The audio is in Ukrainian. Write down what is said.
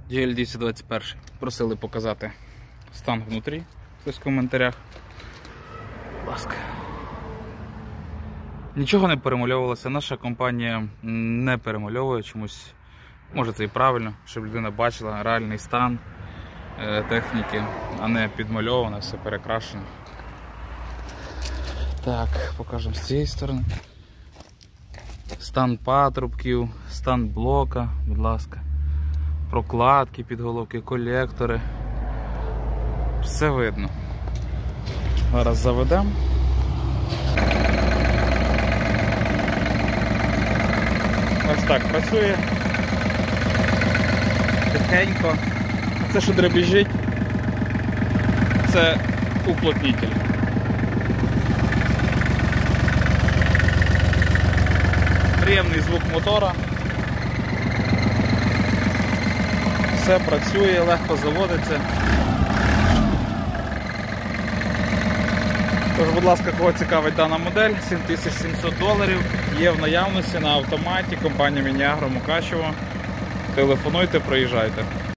GL221. Просили показати стан внутрі, хтось в коментарях. Будь ласка. Нічого не перемальовувалося, наша компанія не перемальовує чомусь. Може це і правильно, щоб людина бачила реальний стан техніки, а не підмальовано, все перекрашено. Так, покажемо з цієї сторони. Стан патрубків, стан блока, будь ласка. Прокладки, підголовки, колектори. Все видно. Зараз заведемо. Ось так працює. Тихенько. Це що дребіжить, це уплотнитель. Приємний звук мотора. Все працює, легко заводиться. Тож, будь ласка, кого цікавить дана модель, $7700 є в наявності на автоматі, компанія Міні-Агро Мукачево. Телефонуйте, приїжджайте.